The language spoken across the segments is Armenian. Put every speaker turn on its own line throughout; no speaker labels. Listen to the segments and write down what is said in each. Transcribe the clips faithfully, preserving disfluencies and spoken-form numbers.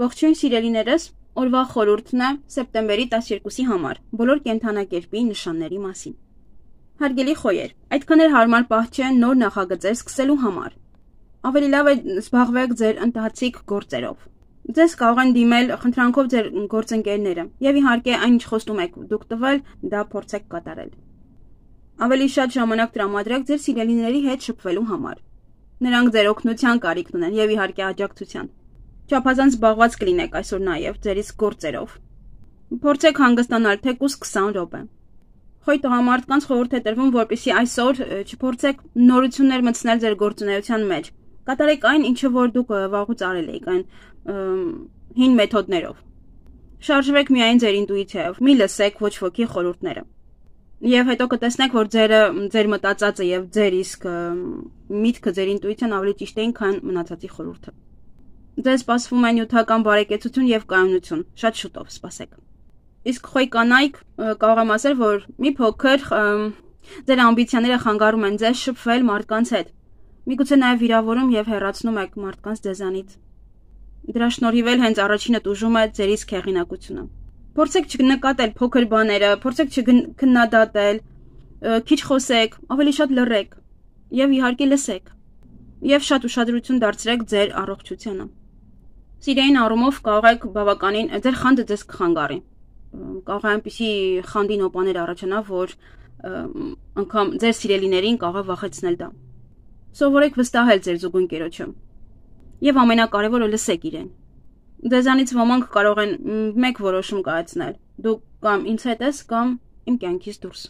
Ողջույն սիրելիներս, օրվա խորհուրդն է սեպտեմբերի տասներկուսի համար, բոլոր կենդանակերպի նշանների մասին։ Հարգելի խոյեր, այդքան էլ հարմար պահ չէ նոր նախագծեր սկսելու համար։ Ավելի լավ է զբաղվեք ձեր ընթացիկ գործերով։ Ձեզ կարող են դիմել խնդրանքով ձեր գործընկերները, եւ իհարկե այն ինչ խոստում եք դուք տվել, դա փորձեք կատարել։ Ավելի շատ ժամանակ տրամադրեք ձեր սիրելիների հետ շփվելու համար։ Նրանք ձեր օգնության կարիք ունեն եւ իհարկե աջակցության։ Չափազանց զբաղված կլինեք այսօր նաև ձերից գործերով։ Փորձեք հանգստանալ թեկուզ քսան րոպե։ Խոյ տղամարդկանց խորհուրդ է տրվում, որպեսզի այսօր չփորձեք նորություններ մտցնել ձեր գործունեության մեջ։ Կատարեք այն, ինչը որ դուք վաղուց արել եք, այն հին մեթոդներով։ Շարժվեք միայն ձեր ինտուիցիայով, մի լսեք ոչ ոքի խորհուրդները։ Եվ հետո կտեսնեք, որ ձեր ձեր մտածածը եւ ձեր իսկ միտքը, ձեր ինտուիցիան ավելի ճիշտ էին, քան մնացածի խորհուրդը։ Ձեզ սպասվում է նյութական բարեկեցություն եւ կայունություն, շատ շուտով սպասեք։ Իսկ խոյ կանայք կարող եմ ասել, որ մի փոքր ձեր ամբիցիաները խանգարում են ձեզ շփվել մարդկանց հետ։ Միգուցե նաեւ վիրավորում եւ հեռացնում եք մարդկանց ձեզանից։ Դրա շնորհիվ էլ հենց առաջինը տուժում է ձեր իսկ հեղինակությունը։ Փորձեք չնկատել փոքր բաները, փորձեք չքննադատել, քիչ խոսեք, ավելի շատ լռեք եւ իհարկե լսեք։ Եվ շատ ուշադրություն դարձրեք ձեր առողջությանը։ Սիրային առումով կարող եք բավականին ձեր խանդը ձեզ կխանգարի։ Կարող է այնպիսի խանդի նոպաներ առաջանա, որ անգամ ձեր սիրելիներին կարող է վախեցնել դա։ Սովորեք վստահել ձեր զուգընկերոջը։ Եվ ամենակարևորը լսեք իրեն։ Ձեզանից ոմանք կարող են մեկ որոշում կայացնել։ Դուք կամ ինձ հետ ես, կամ իմ կյանքից դուրս։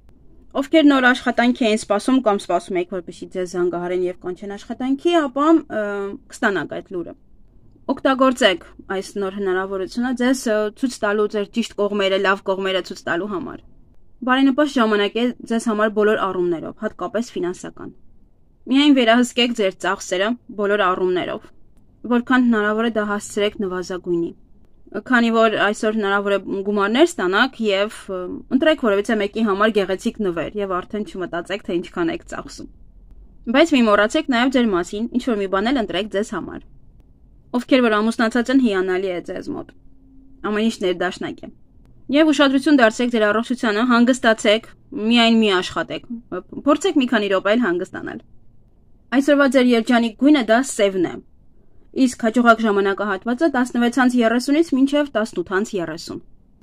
Ովքեր նոր աշխատանքի էին սպասում կամ սպասում եք, որպեսզի ձեզ զանգահարեն եւ կանչեն աշխատանքի, ապա կստանաք այդ լուրը։ Օգտագործեք այս նոր հնարավորությունը ձեզ ցույց տալու ձեր ճիշտ կողմերը, լավ կողմերը ցույց տալու համար։ Բարենպաստ ժամանակ է ձեզ համար բոլոր առումներով, հատկապես ֆինանսական։ Միայն վերահսկեք ձեր ծախսերը բոլոր առումներով, որքան հնարավոր է դա հասցրեք նվազագույնի։ Քանի որ այսօր հնարավոր է գումարներ ստանաք եւ ընտրեք որևիցե մեկի համար գեղեցիկ նվեր եւ արդեն չմտածեք թե ինչքան եք ծախսում։ Բայց մի մոռացեք նաեւ ձեր մասին, ինչ որ մի բան էլ ընտրեք ձեզ համար։ Ովքեր որ ամուսնացած են, հիանալի է ձեզ մոտ։ Ամեն ինչ ներդաշնակ է։ Եվ ուշադրություն դարձրեք ձեր առողջությանը, հանգստացեք, միայն մի աշխատեք։ Փորձեք մի քանի րոպե հանգստանալ։ Այսօրվա ձեր երջանիկ գույնը դա սևն է։ Իսկ հաջողակ ժամանակահատվածը տասնվեցից երեսունից մինչև տասնութից երեսուն։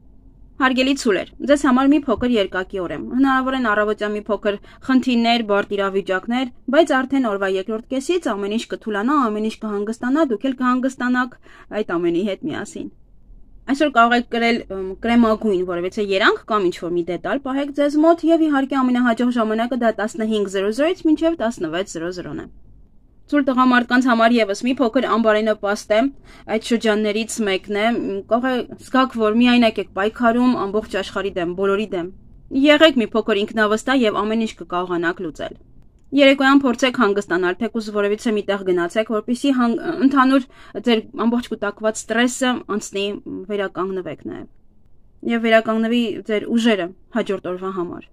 Հարգելի ցուլեր, ձեզ համար մի փոքր երկակի օր եմ։ Հնարավոր են առավոտյան մի փոքր խնդիրներ, բարդ իրավիճակներ, բայց արդեն օրվա երկրորդ կեսից ամեն ինչ կթուլանա, ամեն ինչ կհանգստանա, դուք էլ կհանգստանաք այդ ամենի հետ միասին։ Այսօր կարող եք գրել կրեմագույն որևիցե երանգ կամ ինչ-որ մի դետալ պահեք ձեզ մոտ եւ իհարկե ամենահաջող ժամանակը դա տասնհինգ զրո զրոից մինչև տասնվեց զրո զրոն է։ Ցուլ տղամարդկանց համար եւս մի փոքր անբարենպաստ է, այդ շրջաններից մեկն է, կարող է զգաք, որ միայն եք պայքարում ամբողջ աշխարհի դեմ, բոլորի դեմ։ Եղեք մի փոքր ինքնավստահ եւ ամեն ինչ կկարողանաք լուծել։ Երեկոյան փորձեք հանգստանալ, թեկուզ որևիցե միտեղ գնացեք, որպեսզի ընդհանուր ձեր ամբողջ կուտակված ստրեսը անցնի, վերականգնվեք նաեւ։ Եվ վերականգնվի ձեր ուժերը հաջորդ օրվա համար։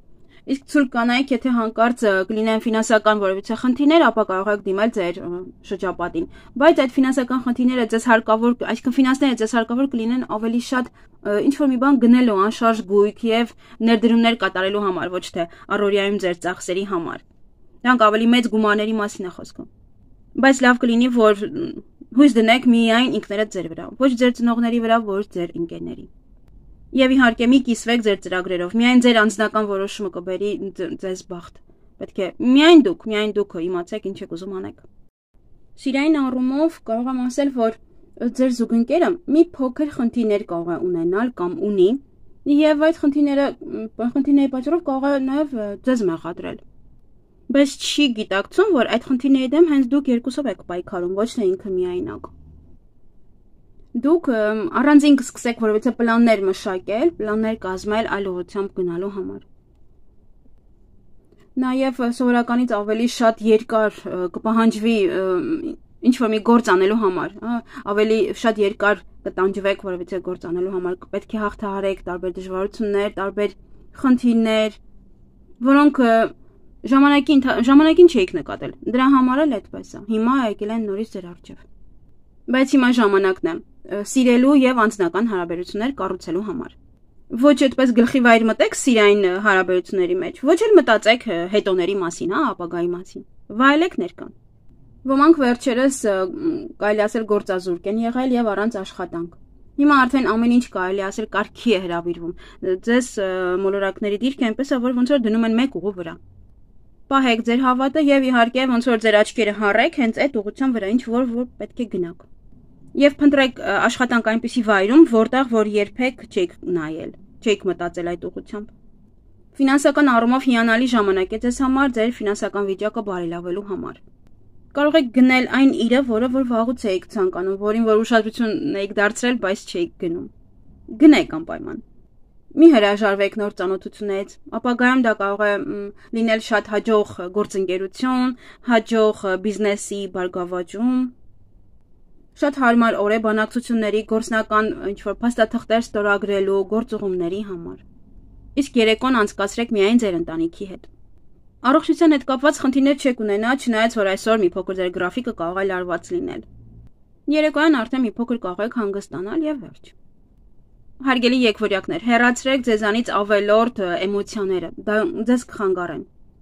Իսկ ցույց կանայք, եթե հանկարծ կլինեն ֆինանսական որևիցե խնդիրներ, ապա կարող եք դիմել ձեր շրջապատին։ Բայց այդ ֆինանսական խնդիրները ձեզ հարկավոր, այսինքն ֆինանսները ձեզ հարկավոր կլինեն ավելի շատ ինչ-որ մի բան գնելու, անշարժ գույք եւ ներդրումներ կատարելու համար, ոչ թե առօրյայում ձեր ծախսերի համար։ Դրանք ավելի մեծ գումարների մասին է խոսքը։ Բայց լավ կլինի, որ հույս դնեք միայն ինքներդ ձեր վրա, ոչ ձեր ծնողների վրա, ոչ ձեր ընկերների։ Եվ իհարկե մի կիսվեք ձեր ծրագրերով, միայն ձեր անձնական որոշումը կբերի ձեզ բախտ։ Պետք է միայն դուք, միայն դուք իմացեք ինչ եք ուզում անեք։ Սիրային առումով կարող եմ ասել, որ ձեր զուգընկերը մի փոքր խնդիրներ կարող է ունենալ կամ ունի, եւ այդ խնդիրները խնդիրների պատճառով կարող է նաեւ ձեզ մեղադրել։ Բայց չի գիտակցում, որ այդ խնդիրների դեմ հենց դուք երկուսով եք պայքարում, ոչ թե ինքը միայնակ։ Դուք առանձին կսկսեք որևիցե պլաններ մշակել, պլաններ կազմել այլ ուղղությամբ գնալու համար։ Նաև սովորականից ավելի շատ երկար կպահանջվի ինչ-որ մի գործ անելու համար, ավելի շատ երկար կտանջվեք որևիցե գործ անելու համար, պետք է հաղթահարեք տարբեր դժվարություններ, տարբեր խնդիրներ, որոնք ժամանակին ժամանակին չէիք նկատել։ Դրա համար էլ այդպես է։ Հիմա եկել են նորից ձեր առջև։ Բայց հիմա ժամանակն է։ սիրելու եւ անձնական հարաբերություններ կառուցելու համար։ Ոչ այդպես գլխի վայր մտեք սիրային հարաբերությունների մեջ, ոչ էլ մտածեք հետոների մասին, հա, ապագայի մասին։ Վայելեք ներկան։ Ոմանք վերջերս կարելի ասել գործազուրկ են եղել եւ առանց աշխատանք։ Հիմա արդեն ամեն ինչ կարելի ասել կարգի է հրավիրվում։ Ձեզ մոլորակների դիրքը այնպես է, որ ոնց որ դնում են մեկ ուղու վրա։ Պահեք ձեր հավատը եւ իհարկե ոնց որ ձեր աչքերը հառեք հենց այդ ուղղության վրա, ինչ որ որ պետք է գնաք։ Եվ փնտրեք աշխատանք այնպիսի վայրում, որտեղ որ երբեք չեք նայել, չեք մտածել այդ ուղղությամբ։ Ֆինանսական առումով հիանալի ժամանակ է ձեզ համար ձեր ֆինանսական վիճակը բարելավելու համար։ Կարող եք գնել այն իրը, որը որ վաղուց եք ցանկանում, որին որ ուշադրություն եք դարձրել, բայց չեք գնում։ Գնեք անպայման։ Մի հրաժարվեք նոր ծանոթություններից, ապագայում դա կարող է լինել շատ հաջող գործընկերություն, հաջող բիզնեսի բարգավաճում, շատ հարմար օր է բանակցությունների, գործնական ինչ-որ փաստաթղթեր ստորագրելու, գործուղումների համար։ Իսկ երեկոն անցկացրեք միայն ձեր ընտանիքի հետ։ Առողջության հետ կապված խնդիրներ չեք ունենա, չնայած որ այսօր մի փոքր ձեր գրաֆիկը կարող է լարված լինել։ Երեկոյան արդեն մի փոքր կարող եք հանգստանալ եւ վերջ։ Հարգելի եկվորյակներ, հեռացրեք ձեզանից ավելորդ էմոցիաները, դա ձեզ կխանգարեն։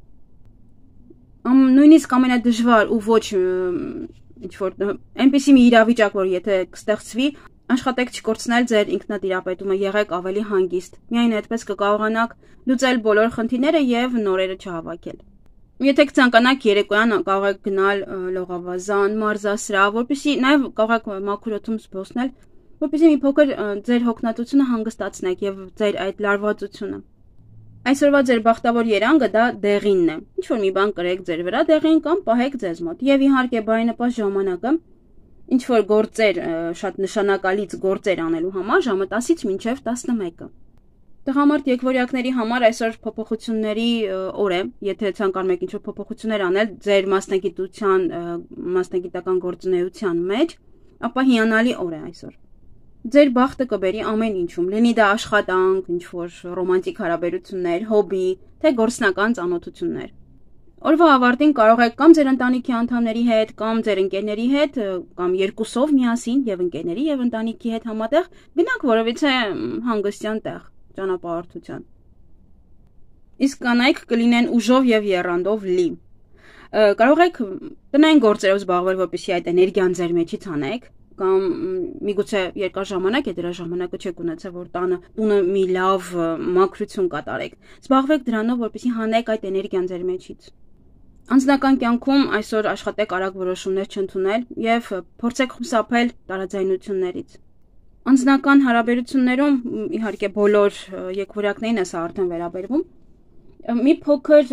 Նույնիսկ ամենադժվար ու ոչ ինչ-որ այնպիսի մի իրավիճակ, որ եթե կստեղծվի, աշխատեք չկորցնել ձեր ինքնատիրապետումը, եղեք ավելի հանգիստ։ Միայն այդպես կկարողանաք լուծել բոլոր խնդիրները եւ նորերը չհավաքել։ Եթե կցանկանաք երեկոյան կարող եք գնալ լողավազան, մարզասրահ, որպեսզի նաեւ կարող եք մաքուր օդում զբոսնել, որպեսզի մի փոքր ձեր հոգնածությունը հանգստացնեք եւ ձեր այդ լարվածությունը։ Այսօրվա ձեր բախտավոր երանգը դա դեղինն է։ Ինչ որ մի բան կրեք ձեր վրա դեղին կամ պահեք ձեզ մոտ։ Եվ իհարկե բարենպաստ ժամանակը ինչ որ գործեր, շատ նշանակալից գործեր անելու համար ժամը տասից մինչև տասնմեկը։ Տղամարդ եկվորյակների համար այսօր փոփոխությունների օր է, եթե ցանկանում եք ինչ որ փոփոխություններ անել ձեր մասնագիտության, մասնագիտական գործունեության մեջ, ապա հիանալի օր է այսօր։ Ձեր բախտը կբերի ամեն ինչում, լինի դա աշխատանք, ինչ որ ռոմանտիկ հարաբերություններ, հոբի, թե գործնական ծանոթություններ։ Օրվա ավարտին կարող եք կամ ձեր ընտանիքի անդամների հետ, կամ ձեր ընկերների հետ, կամ երկուսով միասին եւ ընկերների եւ ընտանիքի հետ համատեղ գնանք որևիցե հանգստյան տեղ, ճանապարհորդության։ Իսկ կանայք կլինեն ուժով եւ եռանդով լի։ Կարող եք տնային գործերով զբաղվել, որպեսզի այդ էներգիան ձեր մեջից անեք, կամ միգուցե երկար ժամանակ է դրա ժամանակը չեք ունեցել, որ տանը տունը մի լավ մաքրություն կատարեք։ Զբաղվեք դրանով, որպեսզի հանեք այդ էներգիան ձեր մեջից։ Անձնական կյանքում այսօր աշխատեք արագ որոշումներ չընդունել եւ փորձեք խուսափել տարաձայնություններից։ Անձնական հարաբերություններում իհարկե բոլոր եկվորյակներին է սա արդեն վերաբերվում։ Մի փոքր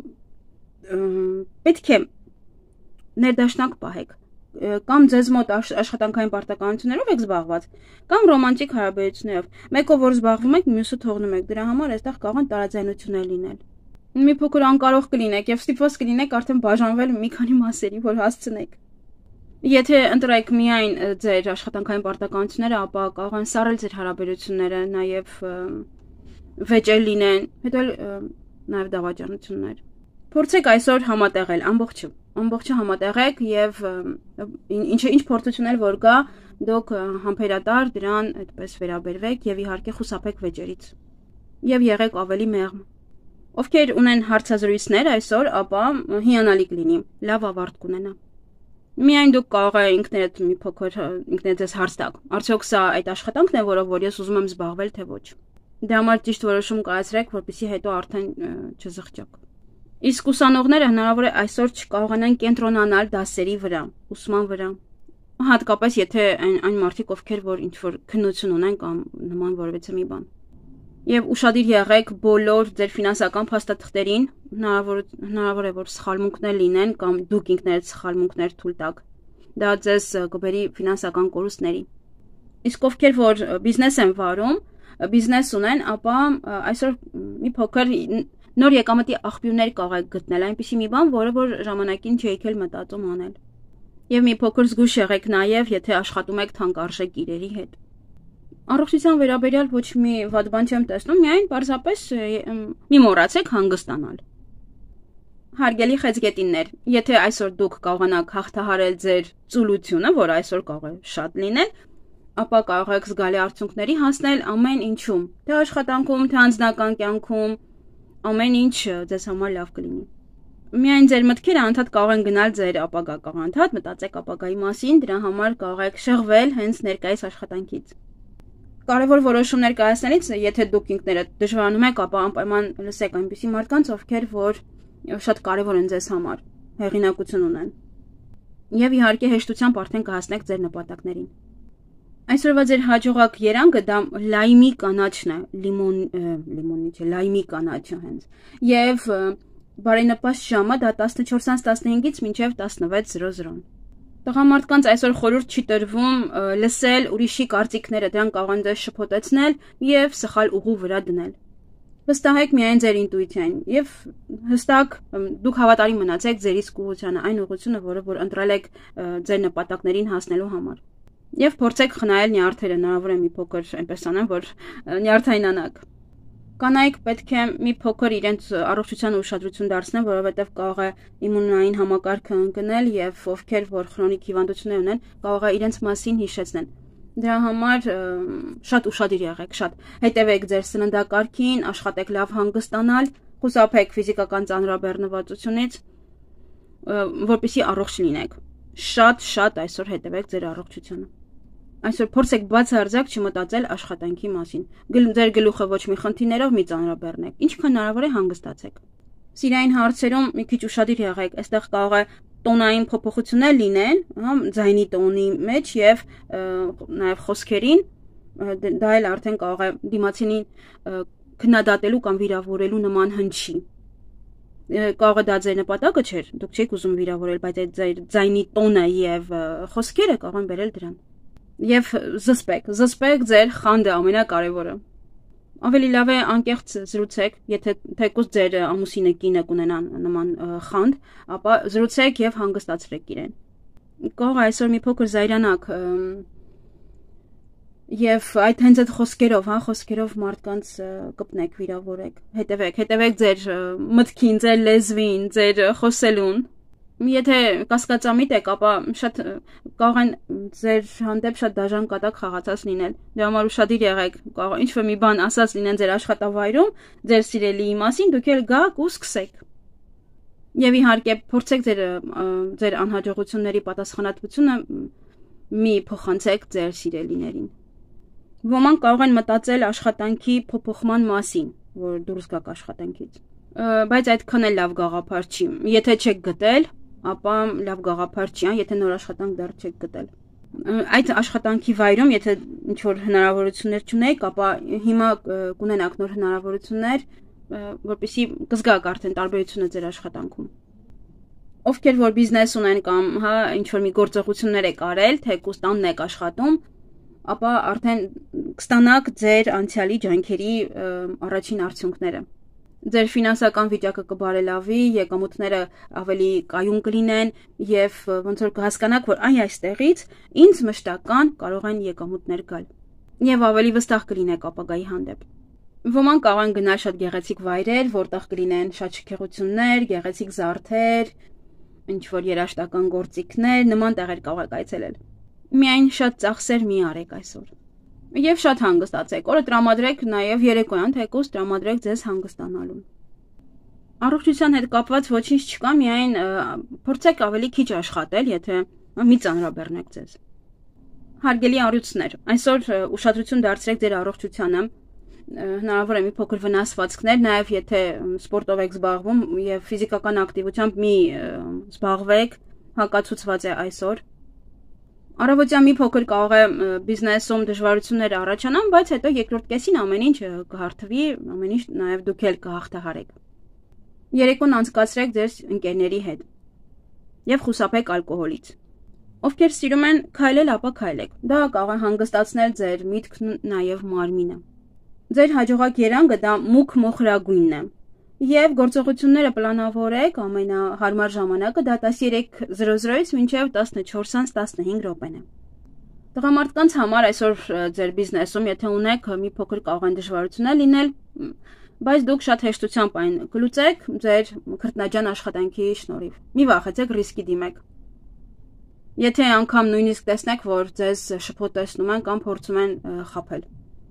պետք է ներդաշնակ պահեք, կամ ձեզ մոտ աշխատանքային պարտականություններով եք զբաղված, կամ ռոմանտիկ հարաբերություններով։ Մեկով որ զբաղվում եք, մյուսը թողնում եք։ Դրա համար այստեղ կարող են տարաձայնություններ լինել։ Մի փոքր անկարող կլինեք եւ ստիպված կլինեք արդեն բաժանվել մի քանի մասերի, որ հասցնեք։ Եթե ընտրեք միայն ձեր աշխատանքային պարտականությունները, ապա կարող են սառել ձեր հարաբերությունները, նաեւ վեճել լինեն, հետո նաեւ դավաճանություններ։ Փորձեք այսօր համատեղել ամբողջը, ամբողջը համատեղեք եւ ինչ ինչ փորձություններ որ կա, դուք համբերատար դրան այդպես վերաբերվեք եւ իհարկե խուսափեք վեճերից եւ եղեք ավելի մեղմ։ Ովքեր ունեն հարցազրույցներ այսօր, ապա հիանալի կլինի, լավ ավարտ կունենա։ Միայն դուք կարող եք ինքներդ մի փոքր ինքներդ հարց տաք։ Արդյոք սա այդ աշխատանքն է, որով որ ես ուզում եմ զբաղվել, թե ոչ։ Դրա համար ճիշտ որոշում կայացրեք, որպեսզի հետո արդեն չզղջաք։ Իսկ ուսանողները հնարավոր է այսօր չկարողանան կենտրոնանալ դասերի վրա, ուսման վրա։ Հատկապես եթե այն այն մարդիկ, ովքեր որ ինչ որ քննություն ունեն կամ նման որևիցե մի բան։ Եվ ուշադիր եղեք բոլոր ձեր ֆինանսական փաստաթղթերին, հնարավոր հնարավոր է որ սխալմունքներ լինեն կամ դուք ինքներդ սխալմունքներ թույլ տաք։ Դա ձեզ կբերի ֆինանսական կորուստների։ Իսկ ովքեր որ բիզնես են վարում, բիզնես ունեն, ապա այսօր մի փոքր նոր եկամտի աղբյուրներ կարող եք գտնել, այնպիսի մի բան, որը որ ժամանակին չեք էլ մտածում անել։ Եվ մի փոքր զգույշ եղեք նաև, եթե աշխատում եք թանկարժեք իրերի հետ։ Առողջության վերաբերյալ ոչ մի վատ բան չեմ տեսնում, միայն պարզապես մի մոռացեք հանգստանալ։ Հարգելի խեցգետիններ, եթե այսօր դուք կարողանաք հաղթահարել ձեր ծուլությունը, որը այսօր կարող է շատ լինել, ապա կարող եք զգալի արդյունքների հասնել ամեն ինչում, թե աշխատանքում, թե անձնական կյանքում, ամեն ինչ ձեզ համար լավ կլինի։ Միայն ձեր մտքերը անդադ կարող են գնալ ձեր ապագա, կարող անդադ մտածեք ապագայի մասին, դրա համար կարող եք շեղվել հենց ներկայիս աշխատանքից։ Կարևոր որոշումներ կայացնելիս, եթե դուք ինքներդ դժվարանում եք, ապա անպայման լսեք այնպիսի մարդկանց, ովքեր որ շատ կարևոր են ձեզ համար, հեղինակություն ունեն։ Եվ իհարկե հեշտությամբ արդեն կհասնեք ձեր նպատակներին։ Այսօրվա ձեր հաջողակ երանգը դա լայմի կանաչն է, լիմոն, լիմոնի չէ, լայմի կանաչը հենց։ Եվ բարենպաստ ժամը դա տասնչորսից տասնհինգից մինչև տասնվեց զրո զրո։ Տղամարդկանց այսօր խորհուրդ չի տրվում լսել ուրիշի կարծիքները, դրանք կարող են ձեզ շփոթեցնել եւ սխալ ուղու վրա դնել։ Վստահեք միայն ձեր ինտուիցիային եւ հստակ դուք հավատարիմ մնացեք ձեր իսկ ուղղությանը, այն ուղղությունը, որը որ ընտրել եք ձեր նպատակներին հասնելու համար։ Եվ փորձեք խնայել նյարդերը, հնարավոր է մի փոքր այնպես անեն, որ նյարդայնանաք։ Կանայք պետք է մի փոքր իրենց առողջությանը ուշադրություն դարձնեն, որովհետև կարող է իմունային համակարգը ընկնել եւ ովքեր որ քրոնիկ հիվանդություններ ունեն, կարող է իրենց մասին հիշեցնեն։ Դրա համար շատ ուշադիր եղեք, շատ հետևեք ձեր սննդակարգին, աշխատեք լավ հանգստանալ, խուսափեք ֆիզիկական ծանրաբեռնվածությունից, որպեսզի առողջ լինեք։ Շատ-շատ այսօր հետևեք ձեր առողջությանը։ Այսօր փորձեք բացարձակ չմտածել աշխատանքի մասին։ Ձեր գլուխը ոչ մի խնդիրներով մի ծանրաբեռնեք, ինչքան հնարավոր է հանգստացեք։ Սիրային հարցերում մի քիչ ուշադիր եղեք, այստեղ կարող է տոնային փոփոխություններ լինեն, հա, ձայնի տոնի մեջ եւ նաեւ խոսքերին, դա էլ արդեն կարող է դիմացինին քննադատելու կամ վիրավորելու նման հնչի։ Կարող է դա ձեր նպատակը չէր, դուք չեք ուզում վիրավորել, բայց այդ ձեր ձայնի տոնը եւ խոսքերը կարող են բերել դրան։ Եվ զսպեք, զսպեք ձեր խանդը ամենակարևորը։ Ավելի լավ է անկեղծ զրուցեք, եթե թեկուզ ձեր ամուսինը կինը կունենան նման խանդ, ապա զրուցեք եւ հանգստացրեք իրեն։ Կարող է այսօր մի փոքր զայրանաք եւ այդ հենց այդ խոսքերով, հա, խոսքերով մարդկանց կպնեք, վիրավորեք։ Հետևեք, հետևեք ձեր մտքին, ձեր լեզվին, ձեր խոսելուն։ Եթե կասկածամիտ եք, ապա շատ կարող են ձեր հանդեպ շատ դաժան կատակ խաղացած լինել։ Դրա համար ուշադիր եղեք, կարող ինչ-որ մի բան ասած լինեն ձեր աշխատավայրում, ձեր սիրելիի մասին, դուք էլ գաք ու սկսեք։ Եվ իհարկե փորձեք ձեր ձեր անհաջողությունների պատասխանատվությունը մի փոխանցեք ձեր սիրելիներին։ Ոմանք կարող են մտածել աշխատանքի փոփոխման մասին, որ դուրս գաք աշխատանքից։ Բայց այդքան էլ լավ գաղափար չի։ Եթե չեք գտել, ապա լավ գաղափար չի, եթե նոր աշխատանք դեռ չեք գտել։ Այդ աշխատանքի վայրում, եթե ինչ-որ հնարավորություններ չունեք, ապա հիմա կունենաք նոր հնարավորություններ, որպեսզի կզգաք արդեն տարբերությունը ձեր աշխատանքում։ Ովքեր որ բիզնես ունեն կամ հա ինչ-որ մի գործողություններ եք արել, թեկուզ տանն եք աշխատում, ապա արդեն կստանաք ձեր անցյալի ջանքերի առաջին արդյունքները։ Ձեր ֆինանսական վիճակը կբարելավի, եկամուտները ավելի կայուն կլինեն եւ ոնց որ կհասկանաք, որ այ այստեղից ինձ մշտական կարող են եկամուտներ գալ եւ ավելի վստահ կլինեք ապագայի հանդեպ։ Ոմանք կարող են գնալ շատ գեղեցիկ վայրեր, որտեղ կլինեն շատ շքեղություններ, գեղեցիկ զարդեր, ինչ որ երաժշտական գործիքներ, նման տեղեր կարող եք այցելել։ Միայն շատ ծախսեր մի արեք այսօր։ Եվ շատ հանգստացեք, օրը տրամադրեք նաև երեկոյան թեկուզ տրամադրեք ձեզ հանգստանալուն։ Առողջության հետ կապված ոչինչ չկա, միայն փորձեք ավելի քիչ աշխատել, եթե մի ծանրաբեռնեք ձեզ։ Հարգելի առյուծներ, այսօր ուշադրություն դարձրեք ձեր առողջությանը, հնարավոր է մի փոքր վնասվածքներ, նաև եթե սպորտով եք զբաղվում եւ ֆիզիկական ակտիվությամբ մի զբաղվեք, հակացուցված է այսօր։ Առավոտյան մի փոքր կարող է բիզնեսում դժվարություններ առաջանան, բայց հետո երկրորդ կեսին ամեն ինչ կհարթվի, ամեն ինչ նաև դուք էլ կհաղթահարեք։ Երեկոն անցկացրեք ձեր ընկերների հետ եւ խուսափեք ալկոհոլից։ Ովքեր սիրում են քայլել, ապա քայլեք։ Դա կարող է հանգստացնել ձեր միտքն ու նաև մարմինը։ Ձեր հաջողակ երանգը դա մուգ մոխրագույնն է։ Եվ գործողությունները պլանավորեք ամենահարմար ժամանակը դա տասներեք զրո զրոից մինչև տասնչորսից տասնհինգ րոպեն է։ Տղամարդկանց համար այսօր ձեր բիզնեսում, եթե ունեք մի փոքր կարող են դժվարություններ լինել, բայց դուք շատ հեշտությամբ այն կլուծեք ձեր քրտնաջան աշխատանքի շնորհիվ։ Մի վախեցեք, ռիսկի դիմեք։ Եթե անգամ նույնիսկ տեսնեք, որ ձեզ շփոթեցնում են կամ փորձում են խաբել։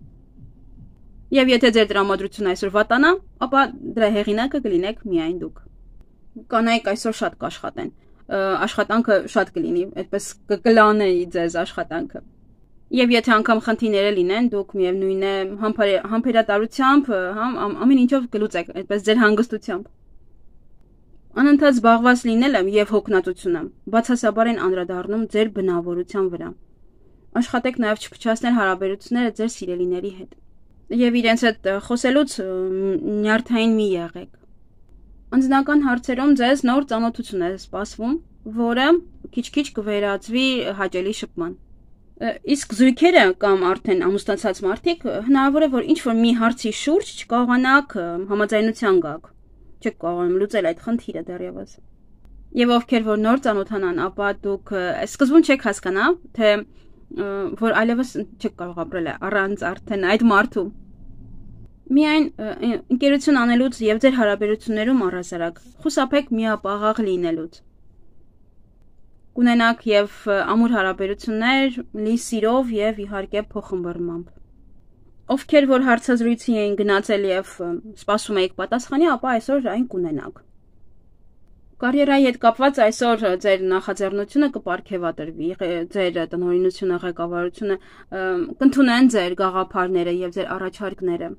Եվ եթե ձեր տրամադրությունը այսօր վատանա, ապա դրա հեղինակը կլինեք միայն դուք։ Կանայք այսօր շատ կաշխատեն, աշխատանքը շատ կլինի, այդպես կկլանեի ձեզ աշխատանքը։ Եվ եթե անգամ խնդիրները լինեն, դուք միևնույն է համբերատարությամբ, ամեն ինչով կլուծեք, այդպես ձեր հանգստությամբ։ Անընդհատ զբաղված լինելը եւ հոգնածությունը բացասաբար են անդրադառնում ձեր բնավորության վրա։ Աշխատեք նաեւ չփչացնել հարաբերությունները ձեր սիրելիների հետ։ Եվ իրենց հետ խոսելուց նյարդային մի եղեք։ Անձնական հարցերում ձեզ նոր ծանոթություն է սպասվում, որը քիչ-քիչ կվերածվի հաճելի շփման։ Իսկ զույգերը կամ արդեն ամուսնացած մարդիկ հնարավոր է, որ ինչ-որ մի հարցի շուրջ չկարողանաք համաձայնության գաք։ Չեք կարողանում լուծել այդ խնդիրը դեռևս։ Եվ ովքեր որ նոր ծանոթանան, ապա դուք սկզբում չեք հասկանա, թե որ այլևս չեք կարող ապրել առանց արդեն այդ մարդու։ Միայն ընկերություն անելուց եւ ձեր հարաբերություններում առհասարակ խուսափեք միապաղաղ լինելուց։ Կունենաք եւ ամուր հարաբերություններ լի սիրով եւ իհարկե փոխմբռնմամբ։ Ովքեր որ հարցազրույցի էին գնացել եւ սպասում եք պատասխանի, ապա այսօր այն կունենաք։ Կարիերայի հետ կապված այսօր ձեր նախաձեռնությունը կպարգևատրվի, ձեր տնօրինությունը, ղեկավարությունը կընդունեն ձեր գաղափարները եւ ձեր առաջարկները։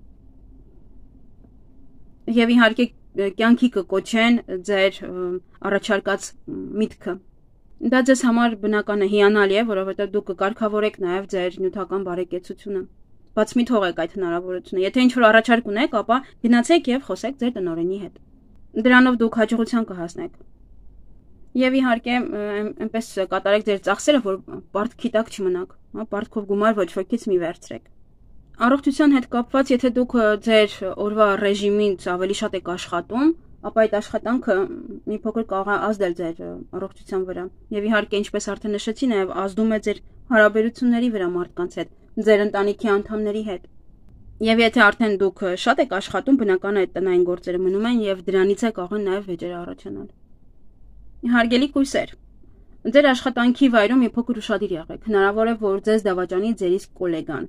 Եվ իհարկե կյանքի կկոչեն ձեր առաջարկած միտքը։ Դա ձեզ համար բնական է, հիանալի է, որովհետև դուք կկարգավորեք նաև ձեր նյութական բարեկեցությունը։ Բաց մի թողեք այդ հնարավորությունը։ Եթե ինչ-որ առաջարկ ունեք, ապա գնացեք եւ խոսեք ձեր տնօրենի հետ։ Դրանով դուք հաջողության կհասնեք։ Եվ իհարկե այնպես կատարեք ձեր ծախսերը, որ պարտքի տակ չմնաք, հա, պարտքով գումար ոչ ոքից մի վերցրեք։ Առողջության հետ կապված, եթե դուք ձեր օրվա ռեժիմից ավելի շատ եք աշխատում, ապա այդ աշխատանքը մի փոքր կարող է ազդել ձեր առողջության վրա։ Եվ իհարկե, ինչպես արդեն նշեցի, նաև ազդում է ձեր հարաբերությունների վրա մարդկանց հետ, ձեր ընտանիքի անդամների հետ։ Եվ եթե արդեն դուք շատ եք աշխատում, բնական է այդ տնային գործերը մնում են եւ դրանից է կարող են նաև վեճեր առաջանալ։ Հարգելի կույսեր, ձեր աշխատանքի վայրում մի փոքր ուշադիր եղեք։ Հնարավոր է, որ ձեզ դավաճանի ձեր իսկ գոլեգան։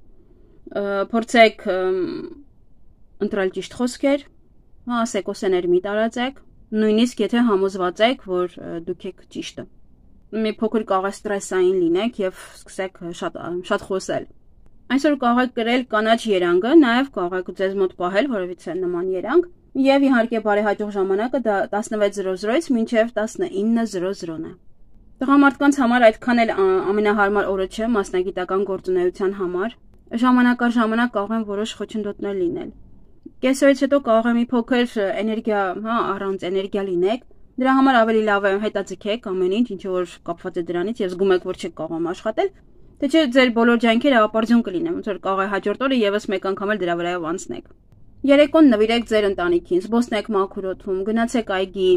Փորձեք ընտրել ճիշտ խոսքեր, ասեկոսեներ մի տարածեք, նույնիսկ եթե համոզված եք, որ դուք եք ճիշտը։ Մի փոքր կարող է ստրեսային լինեք եւ սկսեք շատ շատ խոսել։ Այսօր կարող եք գրել կանաչ երանգը, նաեւ կարող եք ձեզ մոտ պահել որևիցե նման երանգ, եւ իհարկե բարեհաջող ժամանակը դա տասնվեց զրո զրոից մինչեւ տասնինը զրո զրոն է։ Տղամարդկանց համար այդքան էլ ամենահարմար օրը չէ մասնագիտական գործունեության համար։ Ժամանակ առ ժամանակ կարող են որոշ խոչընդոտներ լինել։ Կեսօրից հետո կարող է մի փոքր էներգիա, հա, առանց էներգիա լինեք։ Դրա համար ավելի լավ է հետաձգեք ամեն ինչ, ինչ որ կապված է դրանից եւ զգում եք, որ չեք կարողանում աշխատել, թե չէ ձեր բոլոր ջանքերը ապարդյուն կլինեն, ոնց որ կարող է հաջորդ օրը եւս մեկ անգամ էլ դրա վրայով անցնեք։ Երեկոն նվիրեք ձեր ընտանիքին, զբոսնեք մաքուր օդում, գնացեք այգի։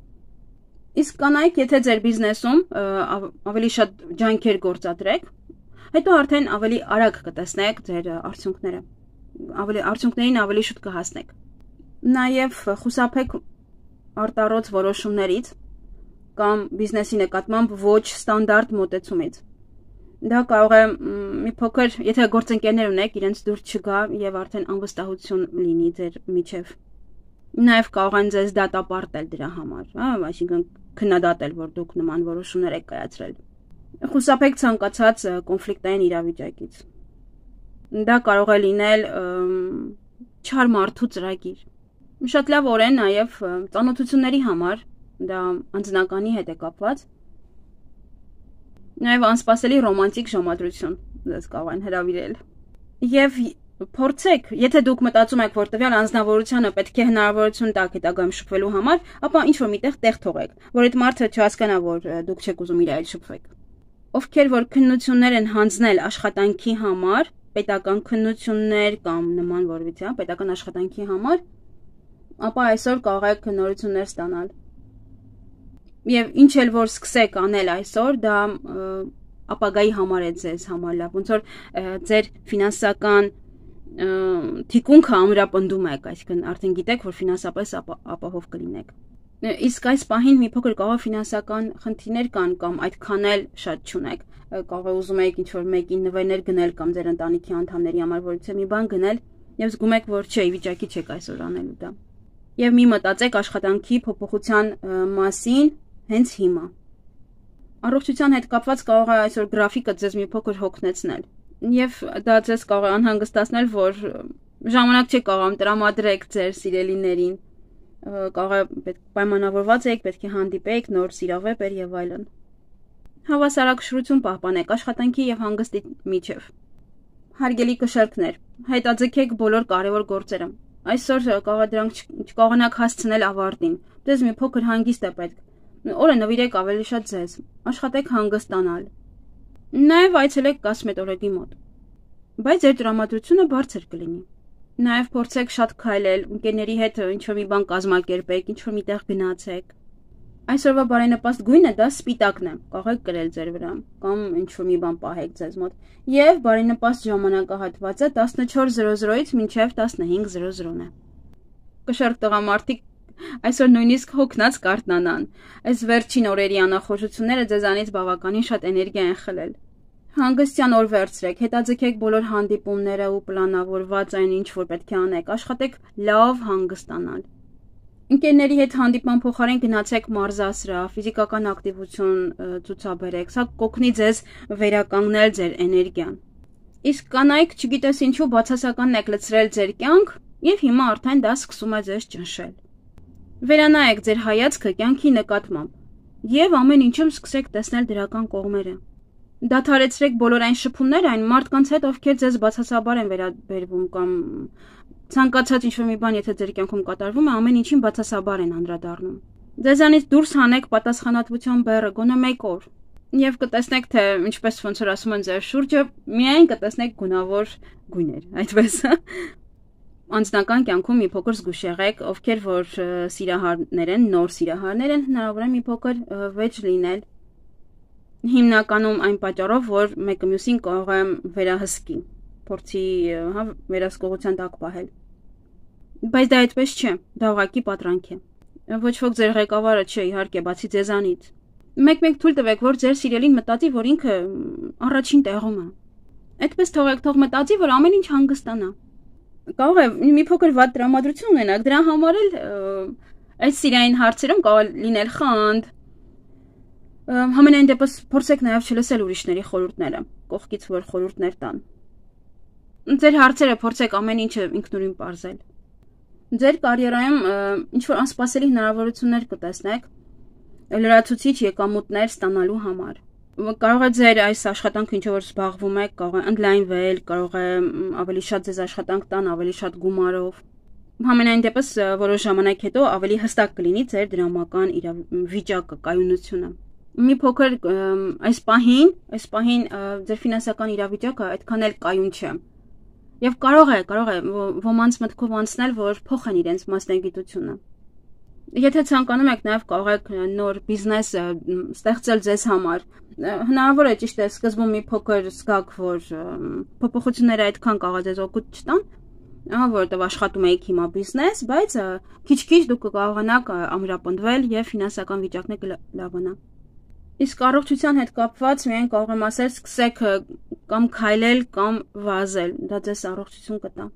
Իսկ կանայք, եթե ձեր բիզնեսում ավելի շատ ջանքեր գործադրեք, հետո արդեն ավելի արագ կտեսնեք ձեր արդյունքները, ավելի արդյունքներին ավելի շուտ կհասնեք։ Նաև խուսափեք արտառոց որոշումներից կամ բիզնեսի նկատմամբ ոչ ստանդարտ մոտեցումից։ Դա կարող է մի փոքր, եթե գործընկերներ ունեք, իրենց դուր չգա եւ արդեն անվստահություն լինի ձեր միջև։ Նաև կարող են ձեզ դատապարտել դրա համար, հա, այսինքն քննադատել, որ դուք նման որոշումներ եք կայացրել։ Խուսափեք ցանկացած կոնֆլիկտային իրավիճակից։ Դա կարող է լինել չար մարդու ծրագիր։ Շատ լավ օր է նաև ծանոթությունների համար, դա անձնականի հետ է կապված։ Նաև անսպասելի ռոմանտիկ ժամադրություն ձեզ կարող են հրավիրել։ Եվ փորձեք, եթե դուք մտածում եք, որ տվյալ անձնավորությունը պետք է հնարավորություն տաք հետագայում շփվելու համար, ապա ինչ-որ միտեղ տեղ թողեք, որ այդ մարդը չհասկանա, որ դուք չեք ուզում իր հետ շփվեք։ Ովքեր որ քննություններ են հանձնել աշխատանքի համար, պետական քննություններ կամ նման որևիցե, պետական աշխատանքի համար, ապա այսօր կարող եք նորություններ ստանալ։ Եվ ինչ էլ որ սկսեք անել այսօր, դա ապագայի համար է ձեզ համար լավ, ոնց որ ձեր ֆինանսական թիկունքը ամրապնդում եք, այսինքն արդեն գիտեք, որ ֆինանսապես ապահով կլինեք։ Իսկ այս պահին մի փոքր կարող ֆինանսական խնդիրներ կան կամ այդքան էլ շատ չունեք։ Կարող է ուզում եք ինչ-որ մեկին նվերներ գնել կամ ձեր ընտանիքի անդամների համար որից մի բան գնել եւ զգում եք, որ չէ, ի վիճակի չեք այսօր անելու դա։ Եվ մի մտածեք աշխատանքի փոփոխության մասին հենց հիմա։ Առողջության հետ կապված կարող է այսօր գրաֆիկը ձեզ մի փոքր հոգնեցնել եւ դա ձեզ կարող է անհանգստացնել, որ ժամանակ չեք կարողam տրամադրեք ձեր սիրելիներին, կարող է պետք պայմանավորված եք, պետք է հանդիպեք, նոր սիրավեպեր եւ այլն։ Հավասարակշռություն պահպանեք աշխատանքի եւ հանգստի միջեւ։ Հարգելի կշեռքներ, հետաձգեք բոլոր կարևոր գործերը։ Այսօր կարող է դրանք չկարողանաք հասցնել ավարտին։ Ձեզ մի փոքր հանգիստ է պետք։ Օրը նվիրեք ավելի շատ ձեզ։ Աշխատեք հանգստանալ։ Նաեւ այցելեք կոսմետոլոգի մոտ։ Բայց ձեր տրամադրությունը բարձր կլինի։ Նաեւ փորձեք շատ քայլել, ընկերների հետ ինչ-որ մի բան կազմակերպեք, ինչ-որ միտեղ գնացեք։ Այսօրվա բարենպաստ գույնը դա սպիտակն է, կարող եք կրել ձեր վրա, կամ ինչ-որ մի բան պահեք ձեզ մոտ։ Եվ բարենպաստ ժամանակահատվածը տասնչորս զրո զրոից մինչև տասնհինգ զրո զրոն է։ Կշեռք տղամարդիկ այսօր նույնիսկ հոգնած կարթնանան։ Այս վերջին օրերի անախորժությունները ձեզանից բավականին շատ էներգիա են խլել։ Հանգստյան օր վերցրեք, հետաձգեք բոլոր հանդիպումները ու պլանավորված այն ինչ որ պետք է անեք, աշխատեք լավ հանգստանալ։ Ընկերների հետ հանդիպման փոխարեն գնացեք մարզասրահ, ֆիզիկական ակտիվություն ցուցաբերեք, սա կօգնի ձեզ վերականգնել ձեր էներգիան։ Իսկ կանայք, չգիտես ինչու, բացասականն եք լցրել ձեր կյանք, եւ հիմա արդեն դա սկսում է ձեզ ճնշել։ Վերանայեք ձեր հայացքը կյանքի նկատմամբ եւ ամեն ինչում սկսեք տեսնել դրական կողմերը։ Դադարեցրեք բոլոր այն շփումները այն մարդկանց հետ, ովքեր ձեզ բացասաբար են վերաբերվում կամ ցանկացած ինչ-որ մի բան, եթե ձեր կյանքում կատարվում է, ամեն ինչին բացասաբար են անդրադառնում։ Ձեզանից դուրս հանեք պատասխանատվության բեռը գոնե մեկ օր եւ կտեսնեք, թե ինչպես ոնց որ ասում են ձեր շուրջը, միայն կտեսնեք գունավոր գույներ, այդպես։ Անձնական կյանքում մի փոքր զգուշ եղեք, ովքեր որ սիրահարներ են, նոր սիրահարներ են, հնարավոր է մի փոքր վեճ լինել։ Հիմնականում այն պատճառով, որ մեկը մյուսին կարող է վերահսկի, փորձի հա վերահսկողության տակ պահել։ Բայց դա այդպես չէ, դա ուղղակի պատրանք է։ Ոչ ոք ձեր ղեկավարը չէ, իհարկե, բացի ձեզանից։ Մեկ-մեկ թույլ տվեք, որ ձեր սիրելին մտածի, որ ինքը առաջին տեղում է։ Այդպես թողեք, թող մտածի, որ ամեն ինչ հանգստանա։ Կարող է մի փոքր վատ տրամադրություն ունենաք, դրա համար էլ այս սիրային հարցերում կարող է լինել խանդ։ Համենայն դեպս փորձեք նաև չլսել ուրիշների խորհուրդները, կողքից որ խորհուրդներ տան։ Ձեր հարցերը փորձեք ամեն ինչը ինքնուրույն պարզել։ Ձեր կարիերայում ինչ որ անսպասելի հնարավորություններ կտեսնեք լրացուցիչ եկամուտներ ստանալու համար։ Կարող է ձեր այս աշխատանքը ինչ որ զբաղվում եք, կարող է ընդլայնվել, կարող է ավելի շատ ձեզ աշխատանք տան, ավելի շատ գումարով։ Համենայն դեպս որոշ ժամանակ հետո ավելի հստակ կլինի ձեր դրամական վիճակը, կայունությունը։ Մի փոքր այս պահին, այս պահին ձեր ֆինանսական իրավիճակը այդքան էլ կայուն չէ։ Եվ կարող է, կարող է ոմանց մտքով անցնել, որ փոխեն իրենց մասնագիտությունը։ Եթե ցանկանում եք, նաև կարող եք նոր բիզնես ստեղծել ձեզ համար։ Հնարավոր է ճիշտ է սկզբում մի փոքր զգաք, որ փոփոխությունները այդքան կարող է ձեզ օգուտ չտան, որովհետև աշխատում եք հիմա բիզնես, բայց քիչ-քիչ դուք կկարողանաք ամրապնդվել եւ ֆինանսական վիճակն կլավանա։ Իսկ առողջության հետ կապված միայն կարող եմ ասել, սկսեք կամ քայլել կամ վազել, դա ձեզ առողջություն կտա։